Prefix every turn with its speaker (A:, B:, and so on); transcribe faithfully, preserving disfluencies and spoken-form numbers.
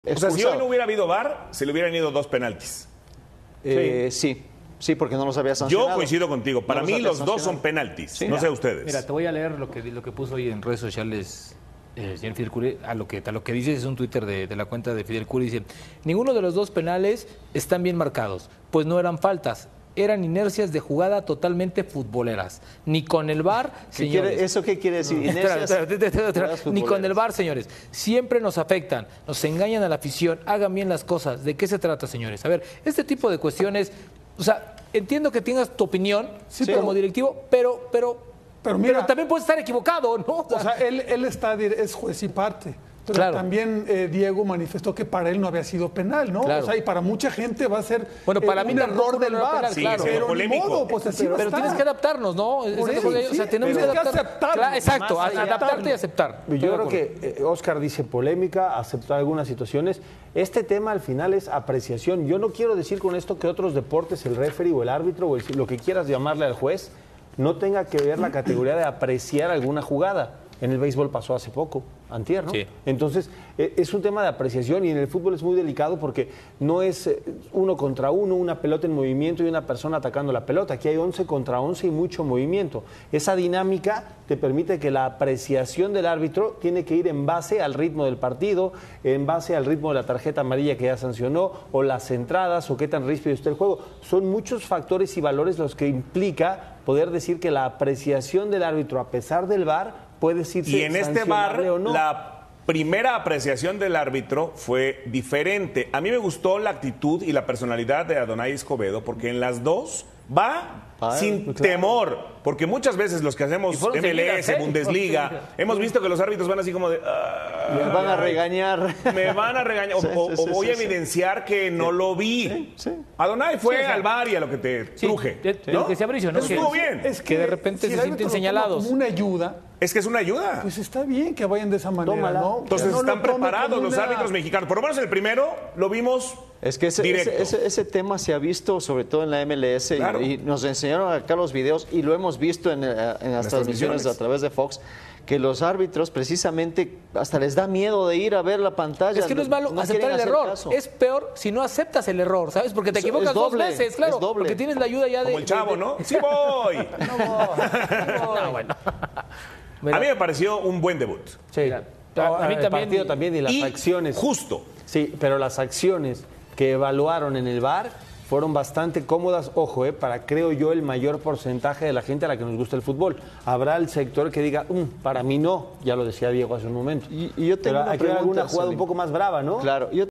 A: O sea, si hoy no hubiera habido V A R, se le hubieran ido dos penaltis.
B: Eh, sí. sí, sí, porque no los había sancionado.
A: Yo coincido contigo. Para
B: no
A: mí
B: los,
A: los dos son penaltis. Sí, no
C: mira,
A: sé ustedes.
C: Mira, te voy a leer lo que, lo que puso hoy en redes sociales el señor Fidel Curi. A lo que, a lo que dice es un Twitter de, de la cuenta de Fidel Curi. Dice, ninguno de los dos penales están bien marcados, pues no eran faltas. Eran inercias de jugada totalmente futboleras. Ni con el V A R, señores.
B: Quiere, ¿Eso qué quiere decir? Inercias,
C: espera, espera, espera, espera, espera. Ni con el V A R, señores. Siempre nos afectan, nos engañan a la afición, hagan bien las cosas. ¿De qué se trata, señores? A ver, este tipo de cuestiones, o sea, entiendo que tengas tu opinión sí, como pero, directivo, pero, pero,
D: pero, mira,
C: pero también puedes estar equivocado, ¿no?
D: O sea, él, él está, es juez y parte. Pero
C: claro.
D: también eh, Diego manifestó que para él no había sido penal, ¿no?
C: Claro.
D: O sea, y para mucha gente va a ser
C: bueno, para
D: eh,
C: mí
D: un error del
C: no
D: V A R.
C: Penal,
A: sí,
C: claro.
A: pero polémico.
D: Modo, pues así
C: pero, pero tienes que adaptarnos, ¿no?
D: Por eso,
C: o sea,
D: sí,
C: tenemos que, adaptar.
D: que aceptarlo.
C: Claro, exacto, adaptarte y aceptar.
E: Yo creo que eh, Oscar dice polémica, aceptar algunas situaciones. Este tema al final es apreciación. Yo no quiero decir con esto que otros deportes, el referee o el árbitro o el, lo que quieras llamarle al juez, no tenga que ver la categoría de apreciar alguna jugada. En el béisbol pasó hace poco, antier, ¿no?
C: Sí.
E: Entonces, es un tema de apreciación y en el fútbol es muy delicado porque no es uno contra uno, una pelota en movimiento y una persona atacando la pelota. Aquí hay once contra once y mucho movimiento. Esa dinámica te permite que la apreciación del árbitro tiene que ir en base al ritmo del partido, en base al ritmo de la tarjeta amarilla que ya sancionó, o las entradas, o qué tan ríspido está el juego. Son muchos factores y valores los que implica poder decir que la apreciación del árbitro, a pesar del V A R, puede decirse
A: y en este V A R,
E: o no.
A: la primera apreciación del árbitro fue diferente. A mí me gustó la actitud y la personalidad de Adonai Escobedo, porque en las dos va ah, sin claro. temor. Porque muchas veces los que hacemos M L S, ¿eh? Bundesliga, hemos visto que los árbitros van así como de... Uh,
B: me van a regañar.
A: Me van a regañar. Sí, o, sí, o voy sí, a evidenciar sí. que no lo vi. Sí, sí. Adonai fue sí, al V A R y a lo que te sí, truje.
C: ¿no? Lo que decía Bricio, ¿no?
A: Eso estuvo bien.
D: Es que,
C: que de repente
D: si
C: se sienten señalados.
D: Como una ayuda.
A: Es que es una ayuda.
D: Pues está bien que vayan de esa manera,
E: Tómala.
D: ¿no?
A: Entonces
D: no
A: están preparados los una... árbitros mexicanos. Por lo menos el primero lo vimos
B: Es que ese, ese, ese, ese tema se ha visto sobre todo en la M L S claro. y, y nos enseñaron acá los videos y lo hemos visto en, en las, las transmisiones a través de Fox, que los árbitros precisamente hasta les da miedo de ir a ver la pantalla.
C: Es que no es malo no aceptar el error, caso. Es peor si no aceptas el error, ¿sabes? Porque te equivocas doble, dos veces, claro, porque tienes la ayuda ya de...
A: Como el chavo,
C: de, de...
A: ¿no? ¡Sí voy!
C: No voy. No, bueno.
A: A mí me pareció un buen debut.
E: Sí.
C: A, a mí
E: el
C: también.
E: Partido también y las
A: y
E: acciones.
A: Justo.
E: Sí, pero las acciones que evaluaron en el V A R fueron bastante cómodas, ojo, eh, para, creo yo, el mayor porcentaje de la gente a la que nos gusta el fútbol. Habrá el sector que diga, mm, para mí no, ya lo decía Diego hace un momento.
B: Y, y yo tengo
E: pero
B: una
E: aquí
B: pregunta,
E: alguna jugada
B: Salim.
E: un poco más brava, ¿no?
B: Claro, yo